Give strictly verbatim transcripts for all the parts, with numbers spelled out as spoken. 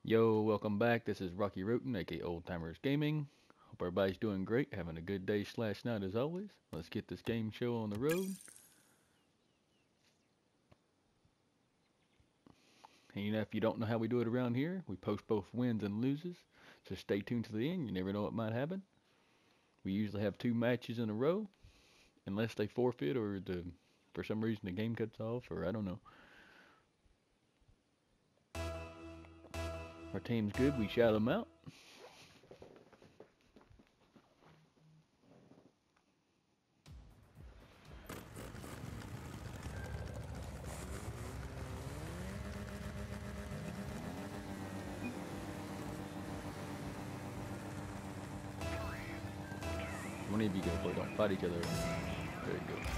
Yo, welcome back. This is Rocky Roten, aka Old Timers Gaming. Hope everybody's doing great, having a good day slash night as always. Let's get this game show on the road. And you know, if you don't know how we do it around here, we post both wins and loses. So stay tuned to the end. You never know what might happen. We usually have two matches in a row, unless they forfeit or the for some reason the game cuts off, or I don't know. Our team's good. We shout them out. One of you go for it. Don't fight each other. There you go.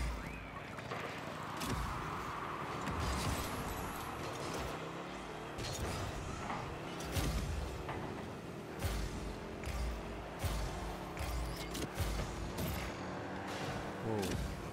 Whoa.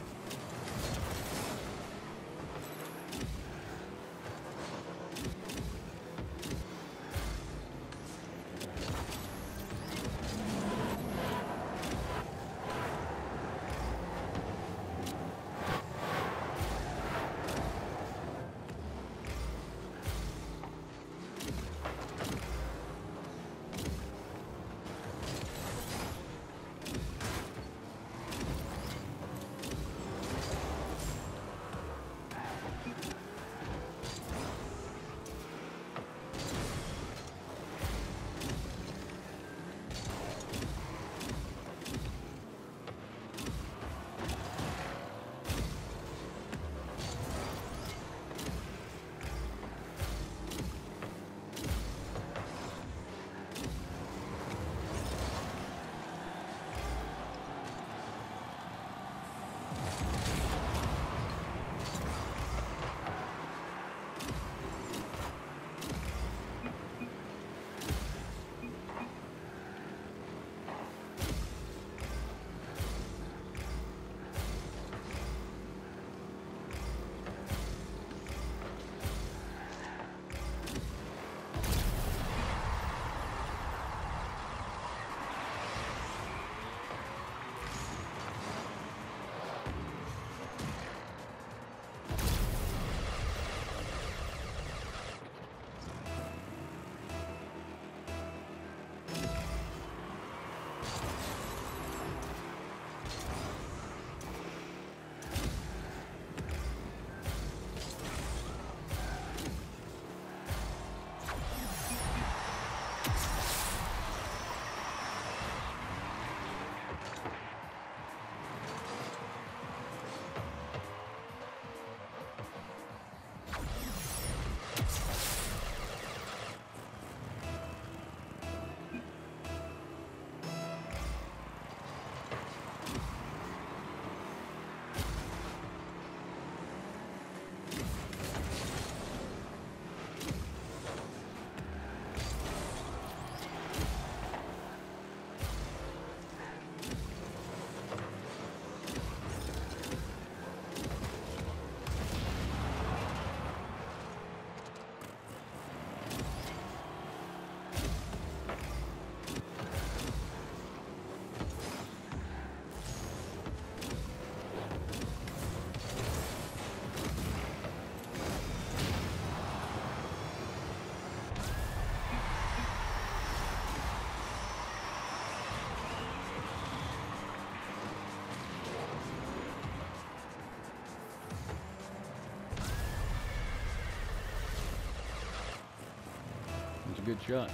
It's a good shot.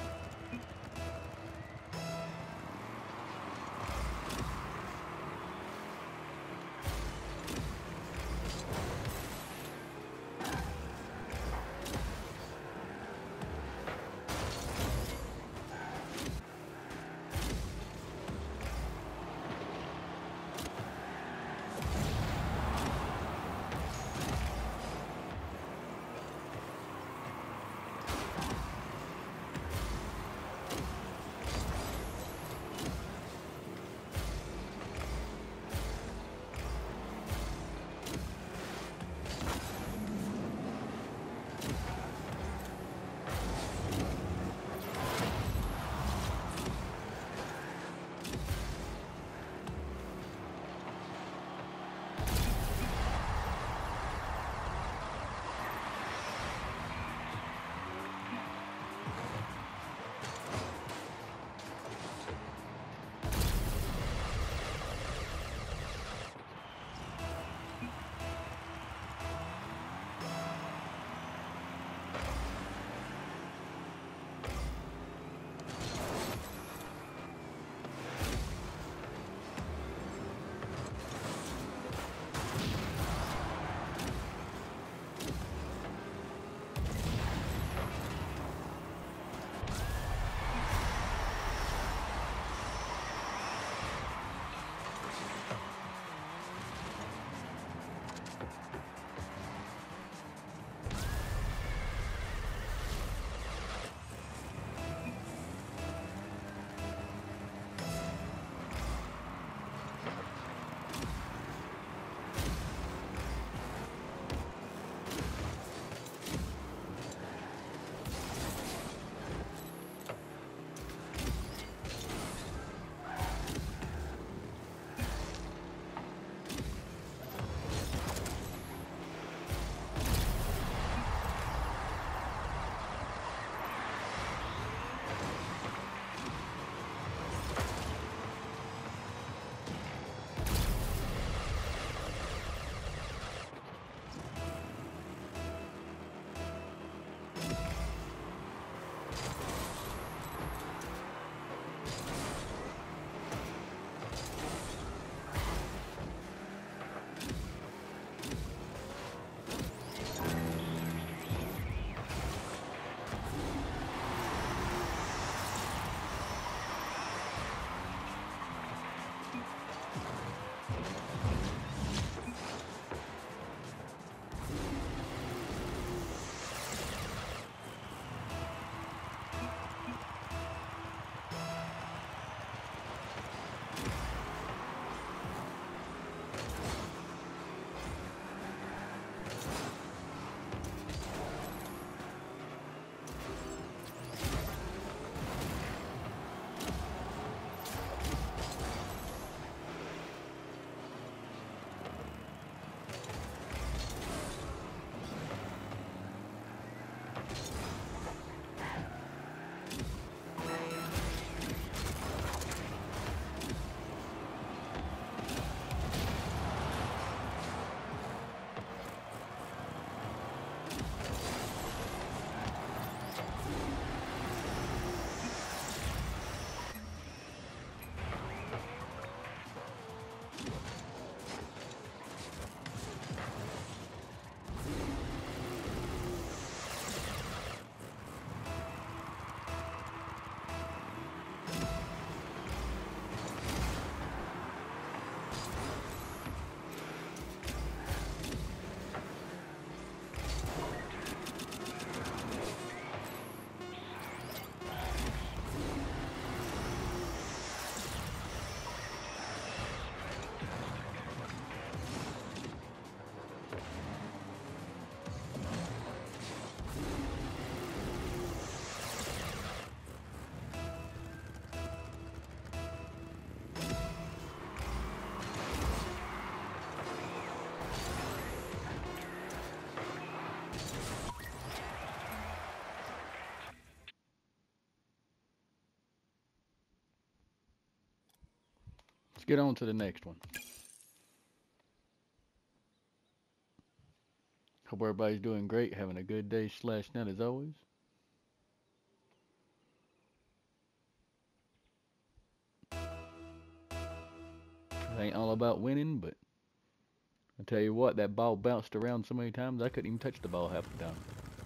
Let's get on to the next one. Hope everybody's doing great, having a good day slash night as always. It ain't all about winning, but I tell you what, that ball bounced around so many times I couldn't even touch the ball half the time.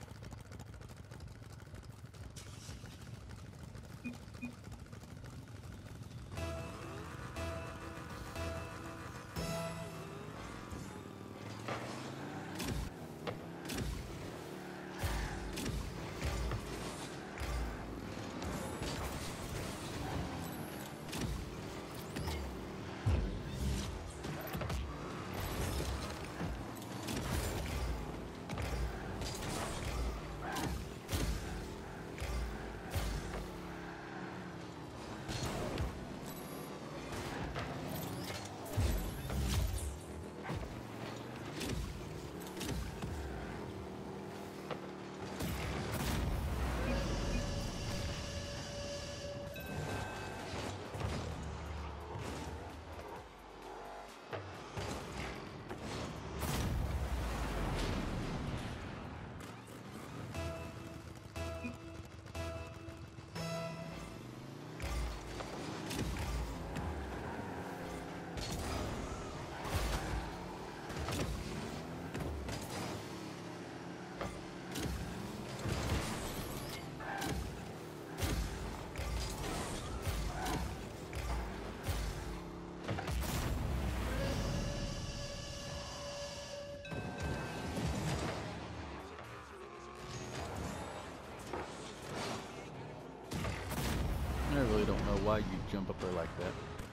I really don't know why you jump up there like that.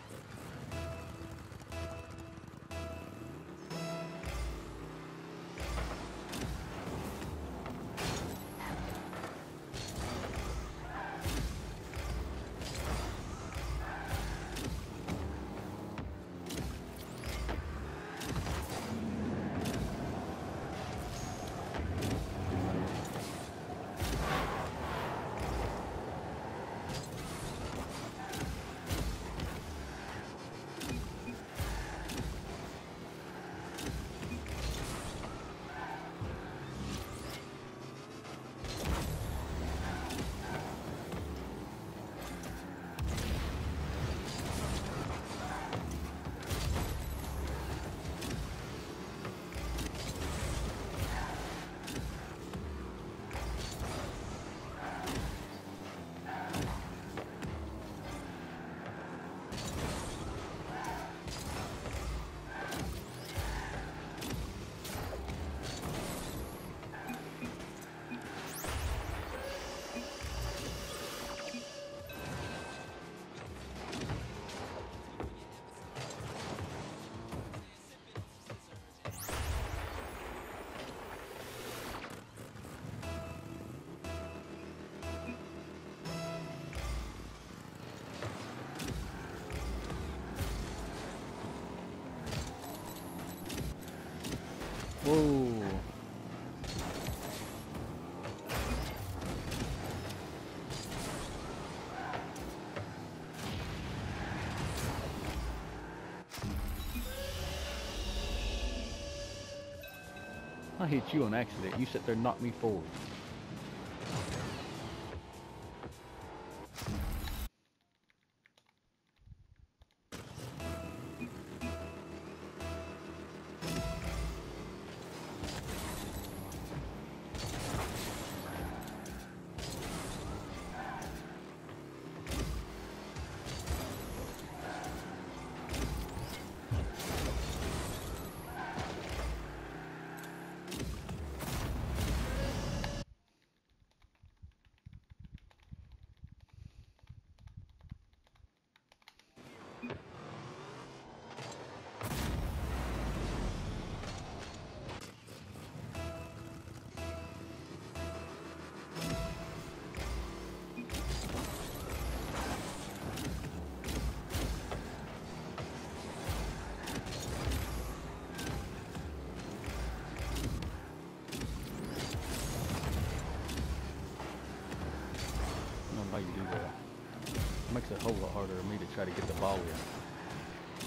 Whoa. I hit you on accident. You sit there and knocked me forward. How you do that. It makes it a whole lot harder for me to try to get the ball in.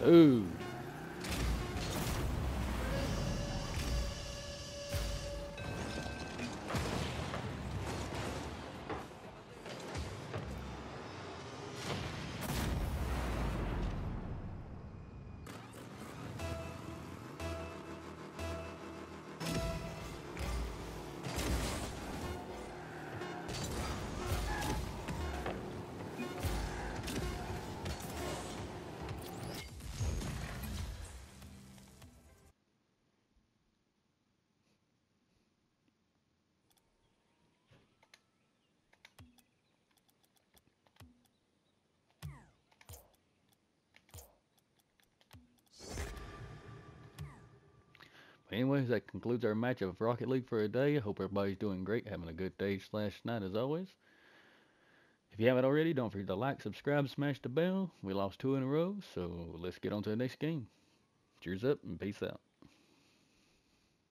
Dude. Anyways, that concludes our match of Rocket League for a day. I hope everybody's doing great, having a good day slash night as always. If you haven't already, don't forget to like, subscribe, smash the bell. We lost two in a row, so let's get on to the next game. Cheers up and peace out.